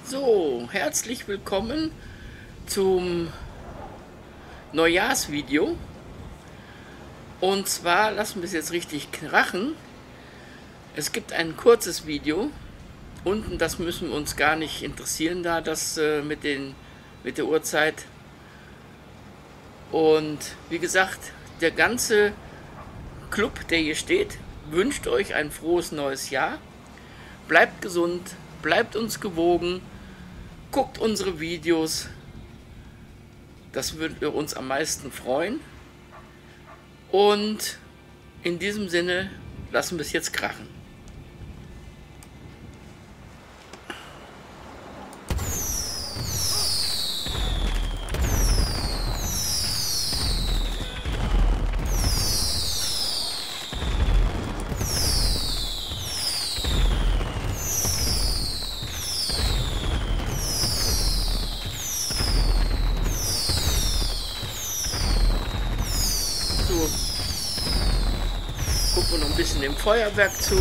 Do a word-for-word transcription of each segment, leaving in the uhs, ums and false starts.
So, herzlich willkommen zum Neujahrsvideo. Und zwar lassen wir es jetzt richtig krachen. Es gibt ein kurzes Video. Unten, das müssen wir uns gar nicht interessieren, da das äh, mit, den, mit der Uhrzeit. Und wie gesagt, der ganze Club, der hier steht, wünscht euch ein frohes neues Jahr. Bleibt gesund, bleibt uns gewogen, guckt unsere Videos, das würde uns am meisten freuen. Und in diesem Sinne lassen wir es jetzt krachen. So, gucken wir noch ein bisschen dem Feuerwerk zu.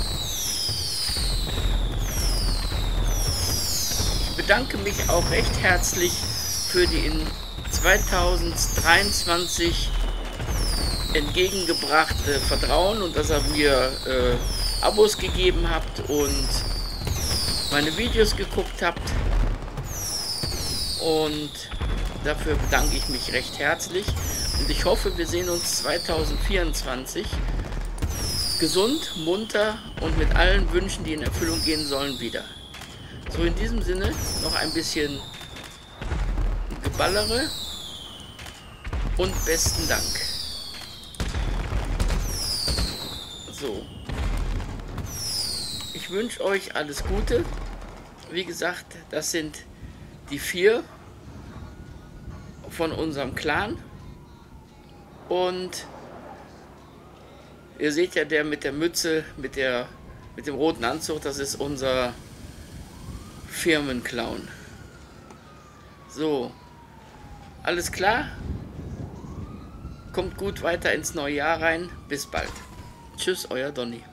Ich bedanke mich auch recht herzlich für die in zweitausenddreiundzwanzig entgegengebrachte Vertrauen und dass ihr mir äh, Abos gegeben habt und meine Videos geguckt habt. Und dafür bedanke ich mich recht herzlich. Und ich hoffe, wir sehen uns zweitausendvierundzwanzig gesund, munter und mit allen Wünschen, die in Erfüllung gehen sollen, wieder. So, in diesem Sinne noch ein bisschen Geballere und besten Dank. So, ich wünsche euch alles Gute. Wie gesagt, das sind die vier von unserem Clan. Und ihr seht ja, der mit der Mütze, mit, der, mit dem roten Anzug, das ist unser Firmenclown. So, alles klar? Kommt gut weiter ins neue Jahr rein. Bis bald. Tschüss, euer Donny.